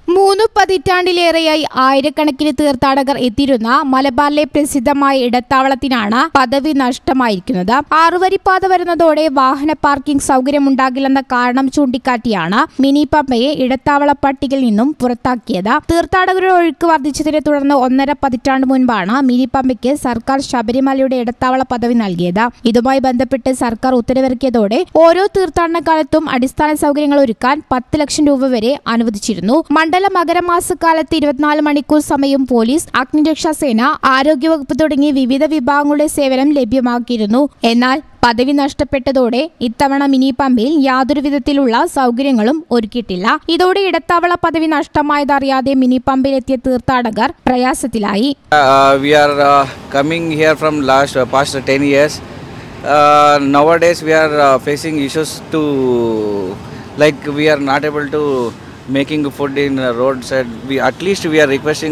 3 പതിറ്റാണ്ടിലേറെയായി ആയിരക്കണക്കിന് തീർത്ഥാടകർ എത്തിയിരുന്ന മലബാറിലെ പ്രസിദ്ധമായ ഇടത്താവളത്തിനാണ് പദവി നഷ്ടമായിരിക്കുന്നത്. 6 വരിപ്പാത വരുന്നതോടെ വാഹന പാർക്കിംഗ് സൗകര്യമുണ്ടാകില്ലെന്ന കാരണം ചൂണ്ടിക്കാട്ടിയാണ് മിനി പമ്പയെ ഇടത്താവള പട്ടികയിൽ നിന്നും പുറത്താക്കിയത്. തീർത്ഥാടകരുടെ ഒഴുക്ക് വർദ്ധിച്ചതിനെ തുടർന്ന് 1.5 പതിറ്റാണ്ട് മുൻപാണ് മിനി പമ്പയ്ക്ക് സർക്കാർ ശബരിമലയുടെ ഇടത്താവള പദവി നൽകിയത്. ഇതുമായി ബന്ധപ്പെട്ട് സർക്കാർ ഉത്തരവിറക്കിയതോടെ ഓരോ തീർത്ഥാടന കാലത്തും അടിസ്ഥാന സൗകര്യങ്ങൾ ഒരുക്കാൻ 10 ലക്ഷം രൂപ വരെ അനുവദിച്ചിരുന്നു. മണ്ഡല മകരമാസക്കാലത്ത് 24 മണിക്കൂർ സമയം പോലീസ്, അഗ്നിരക്ഷാസേന, ആരോഗ്യവകുപ്പ് തുടങ്ങി വിവിധ വിഭാഗങ്ങളുടെ സേവനം ലഭ്യമാക്കിയിരുന്നു. എന്നാൽ പദവി നഷ്ടപ്പെട്ടതോടെ ഇത്തവണ മിനി പമ്പയിൽ യാതൊരു വിധത്തിലുള്ള സൗകര്യങ്ങളും ഒരുക്കിയിട്ടില്ല. ഇതോടെ ഇടത്താവള പദവി നഷ്ടമായതറിയാതെ മിനി പമ്പയിലെത്തിയ തീർത്ഥാടകർ പ്രയാസത്തിലായി. We are coming here from past 10 years. Nowadays we are facing issues to like we are not able to making food in roadside. We are requesting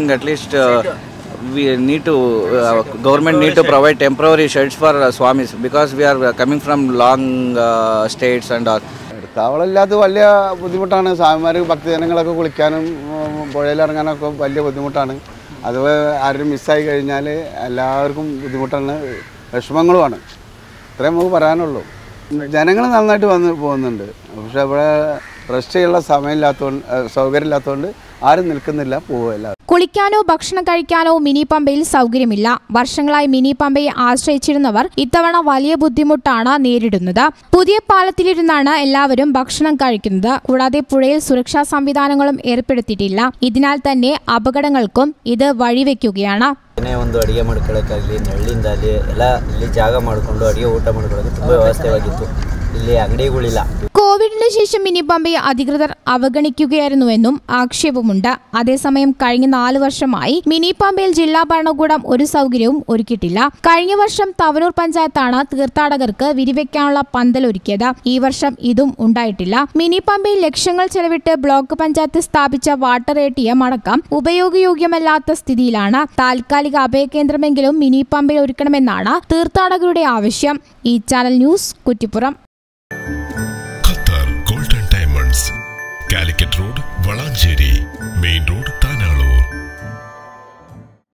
we need to government need to provide temporary sheds for swamis because we are coming from long states and all. ഇടത്താവളമില്ലാത്ത വലിയ ബുദ്ധിമുട്ടാണ്. സ്വാമിമാർ ഭക്തജനങ്ങളൊക്കെ കുളിക്കാനും പുഴയിലിറങ്ങാനൊക്കെ വലിയ ബുദ്ധിമുട്ടാണ്. അത് ആരും മിസ്സായി കഴിഞ്ഞാൽ എല്ലാവർക്കും ബുദ്ധിമുട്ടാണ്, വിഷമങ്ങളുമാണ്. ഇത്രയും നമുക്ക് പറയാനുള്ളൂ. ജനങ്ങൾ നന്നായിട്ട് പോകുന്നുണ്ട്. പക്ഷെ ഇവിടെ റെസ്റ്റ് ചെയ്യാനുള്ള സൗകര്യമില്ലാത്തതുകൊണ്ട് ആരും നിൽക്കുന്നില്ല, പോവില്ല. കുളിക്കാനോ ഭക്ഷണം കഴിക്കാനോ മിനി പമ്പയിൽ സൗകര്യമില്ല. വർഷങ്ങളായി മിനി പമ്പയെ ആശ്രയിച്ചിരുന്നവർ ഇത്തവണ വലിയ ബുദ്ധിമുട്ടാണ് നേരിടുന്നത്. പുതിയ പാലത്തിലിരുന്നാണ് എല്ലാവരും ഭക്ഷണം കഴിക്കുന്നത്. കൂടാതെ പുഴയിൽ സുരക്ഷാ സംവിധാനങ്ങളും ഏർപ്പെടുത്തിയിട്ടില്ല. ഇതിനാൽ തന്നെ അപകടങ്ങൾക്കും ഇത് വഴിവെക്കുകയാണ്. ಒಂದು ಅಡಿಗೆ ಮಾಡ್ಕೊಳ್ಳೋಕ್ಕಾಗಲಿ ನೆರಳಿಂದಾಗಲಿ ಎಲ್ಲ ಇಲ್ಲಿ ಜಾಗ ಮಾಡಿಕೊಂಡು ಅಡಿಗೆ ಊಟ ಮಾಡ್ಕೊಳ್ಳೋದು ತುಂಬ ವ್ಯವಸ್ಥೆವಾಗಿತ್ತು. ಇಲ್ಲಿ ಅಂಗಡಿಗಳಿಲ್ಲ. കോവിഡിന് ശേഷം മിനി പമ്പയെ അധികൃതർ അവഗണിക്കുകയായിരുന്നുവെന്നും ആക്ഷേപമുണ്ട്. അതേസമയം കഴിഞ്ഞ 4 വർഷമായി മിനി പമ്പയിൽ ജില്ലാ ഭരണകൂടം ഒരു സൗകര്യവും ഒരുക്കിയിട്ടില്ല. കഴിഞ്ഞ വർഷം തവനൂർ പഞ്ചായത്താണ് തീർത്ഥാടകർക്ക് വിരിവെക്കാനുള്ള പന്തൽ ഒരുക്കിയത്. ഈ വർഷം ഇതും ഉണ്ടായിട്ടില്ല. മിനി പമ്പയിൽ ലക്ഷങ്ങൾ ചെലവിട്ട് ബ്ലോക്ക് പഞ്ചായത്ത് സ്ഥാപിച്ച വാട്ടർ ATM അടക്കം ഉപയോഗയോഗ്യമല്ലാത്ത സ്ഥിതിയിലാണ്. താൽക്കാലിക അഭയകേന്ദ്രമെങ്കിലും മിനി പമ്പയിൽ ഒരുക്കണമെന്നാണ് തീർത്ഥാടകരുടെ ആവശ്യം. ഈ channel news, Kuttippuram. Calicut road, Valanchery main road, Tanalur.